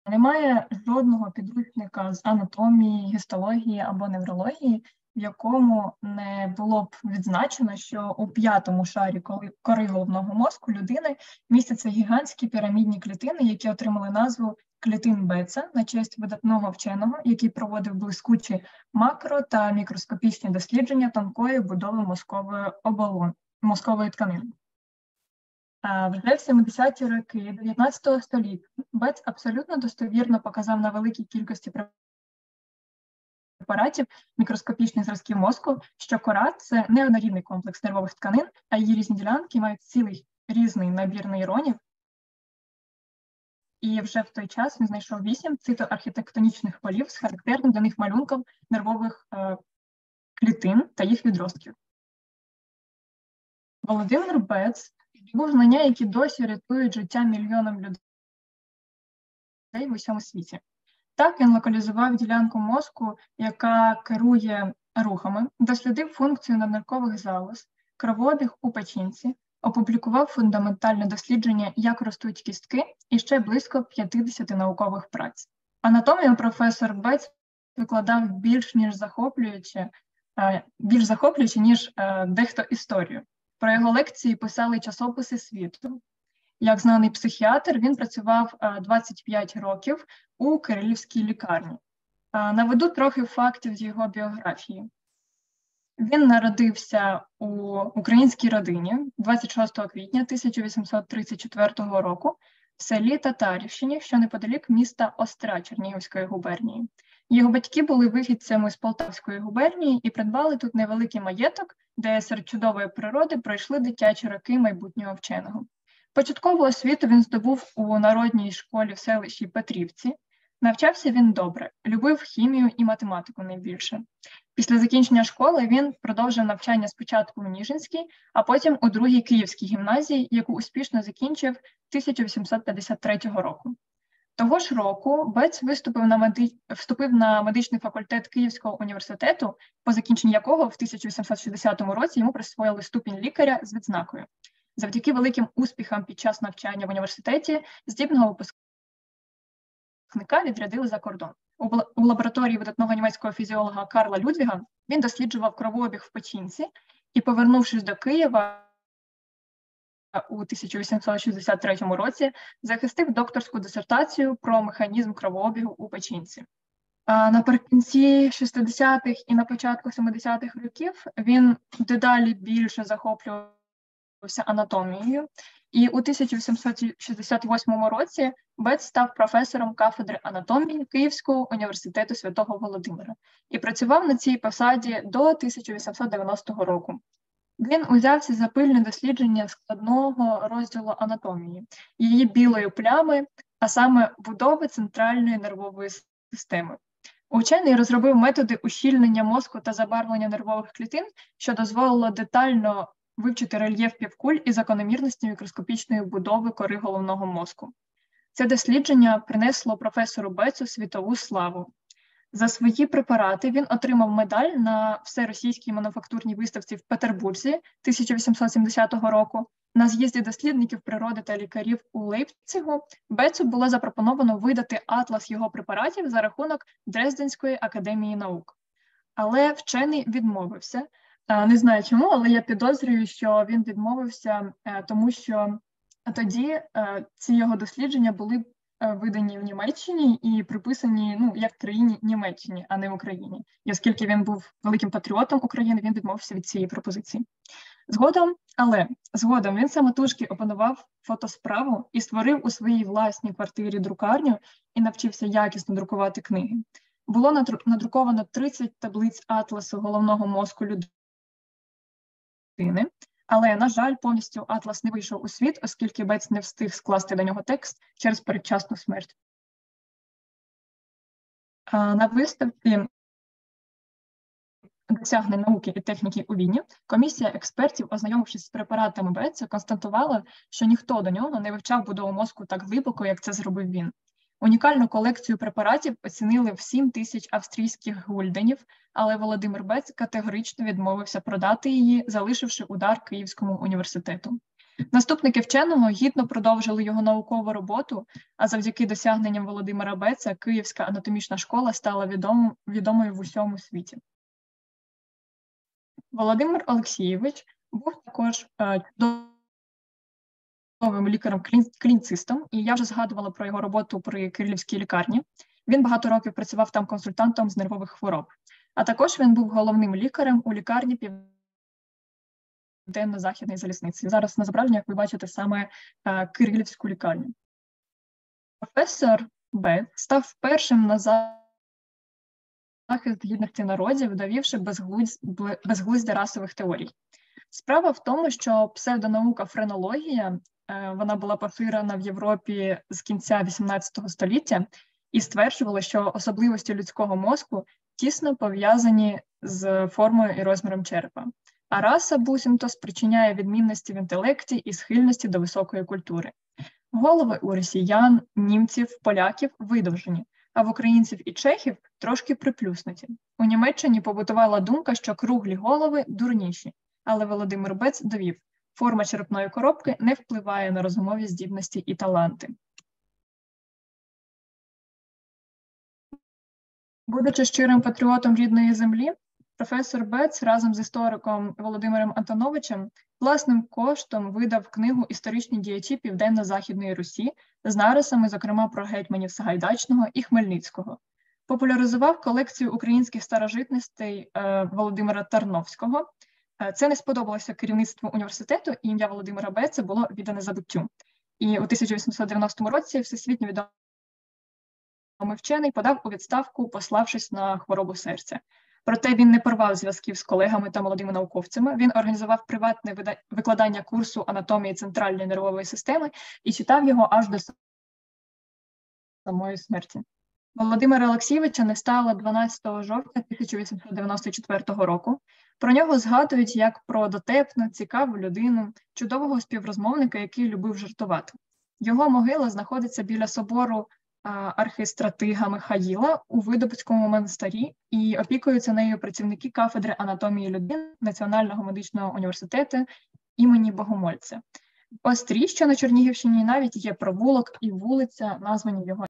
Немає жодного підручника з анатомії, гістології або неврології, в якому не було б відзначено, що у п'ятому шарі кори головного мозку людини містяться гігантські пірамідні клітини, які отримали назву клітин Бетца на честь видатного вченого, який проводив блискучі макро- та мікроскопічні дослідження тонкої будови мозкової тканини. Вже в 70-ті роки 19 століття Бетц абсолютно достовірно показав на великій кількості препаратів мікроскопічних зразків мозку, що кора – це не однорідний комплекс нервових тканин, а її різні ділянки мають цілий різний набір нейронів. І вже в той час він знайшов 8 цитоархітектонічних полів з характерним для них малюнком нервових клітин та їх відростків. Володимир Бетц був знання, які досі рятують життя мільйонам людей в усьому світі. Так, він локалізував ділянку мозку, яка керує рухами, дослідив функцію надниркових залоз, кровообіг у печінці, опублікував фундаментальне дослідження, як ростуть кістки, і ще близько 50 наукових праць. Анатомію професор Бетц викладав більш захоплююче, ніж дехто історію. Про його лекції писали часописи світу. Як знаний психіатр, він працював 25 років у Кирилівській лікарні. Наведу трохи фактів з його біографії. Він народився у українській родині 26 квітня 1834 року в селі Татарівщині, що неподалік міста Остра Чернігівської губернії. Його батьки були вихідцями з Полтавської губернії і придбали тут невеликий маєток, де серед чудової природи пройшли дитячі роки майбутнього вченого. Початкову освіту він здобув у народній школі в селищі Петрівці. Навчався він добре, любив хімію і математику найбільше. Після закінчення школи він продовжив навчання спочатку в Ніжинській, а потім у другій Київській гімназії, яку успішно закінчив 1853 року. Того ж року Бетц вступив на медичний факультет Київського університету, по закінченні якого в 1860 році йому присвоїли ступінь лікаря з відзнакою. Завдяки великим успіхам під час навчання в університеті здібного випускника відрядили за кордон. У лабораторії видатного німецького фізіолога Карла Людвіга він досліджував кровообіг в печінці і, повернувшись до Києва у 1863 році, захистив докторську дисертацію про механізм кровообігу у печінці. Наприкінці 60-х і на початку 70-х років він дедалі більше захоплювався анатомією, і у 1868 році Бетц став професором кафедри анатомії Київського університету Святого Володимира і працював на цій посаді до 1890 року. Він узявся за пильне дослідження складного розділу анатомії, її білої плями, а саме будови центральної нервової системи. Учений розробив методи ущільнення мозку та забарвлення нервових клітин, що дозволило детально вивчити рельєф півкуль і закономірності мікроскопічної будови кори головного мозку. Це дослідження принесло професору Бетцу світову славу. За свої препарати він отримав медаль на всеросійській мануфактурній виставці в Петербурзі 1870 року. На з'їзді дослідників природи та лікарів у Лейпцигу Бетцу було запропоновано видати атлас його препаратів за рахунок Дрезденської академії наук. Але вчений відмовився. Не знаю чому, але я підозрюю, що він відмовився, тому що тоді ці його дослідження були видані в Німеччині і приписані як країні Німеччині, а не Україні. І оскільки він був великим патріотом України, він відмовився від цієї пропозиції. Згодом він самотужки опанував фотосправу і створив у своїй власній квартирі друкарню і навчився якісно друкувати книги. Було надруковано 30 таблиць атласу головного мозку людини, але, на жаль, повністю атлас не вийшов у світ, оскільки Бетц не встиг скласти до нього текст через передчасну смерть. На виставці досягнень науки і техніки у Відні комісія експертів, ознайомившись з препаратами Бетца, констатувала, що ніхто до нього не вивчав будову мозку так глибоко, як це зробив він. Унікальну колекцію препаратів оцінили в 7 тисяч австрійських гульденів, але Володимир Бетц категорично відмовився продати її, залишивши удар Київському університету. Наступники вченого гідно продовжили його наукову роботу, а завдяки досягненням Володимира Беца Київська анатомічна школа стала відомою в усьому світі. Володимир Олексійович був також чудовим лікарем-клініцистом, і я вже згадувала про його роботу при Кирилівській лікарні. Він багато років працював там консультантом з нервових хвороб. А також він був головним лікарем у лікарні Південно-Західної залізниці. Зараз на зображенні, як ви бачите, саме Кирилівську лікарню. Професор Бец став першим на захист гідності народів, довівши безглуздя расових теорій. Справа в тому, що псевдонаука френологія, вона була поширена в Європі з кінця XVIII століття і стверджувала, що особливості людського мозку тісно пов'язані з формою і розміром черепа. А раса буцімто спричиняє відмінності в інтелекті і схильності до високої культури. Голови у росіян, німців, поляків видовжені, а в українців і чехів трошки приплюснуті. У Німеччині побутувала думка, що круглі голови дурніші, але Володимир Бец довів, форма черепної коробки не впливає на розумові здібності і таланти. Будучи щирим патріотом рідної землі, професор Бец разом з істориком Володимиром Антоновичем власним коштом видав книгу «Історичні діячі Південно-Західної Русі» з нарисами, зокрема, про гетьманів Сагайдачного і Хмельницького. Популяризував колекцію українських старожитностей Володимира Тарновського. Це не сподобалося керівництву університету, і ім'я Володимира Беца було віддане забуттю. І у 1890 році всесвітньо відомий вчений подав у відставку, пославшись на хворобу серця. Проте він не порвав зв'язків з колегами та молодими науковцями. Він організував приватне викладання курсу анатомії центральної нервової системи і читав його аж до самої смерті. Володимира Олексійовича не стало 12 жовтня 1894 року. Про нього згадують як про дотепну, цікаву людину, чудового співрозмовника, який любив жартувати. Його могила знаходиться біля собору архистратига Михаїла у Видобицькому монастирі, і опікуються нею працівники кафедри анатомії людини Національного медичного університету імені Богомольця. В Острі, що на Чернігівщині, навіть є провулок і вулиця, названі його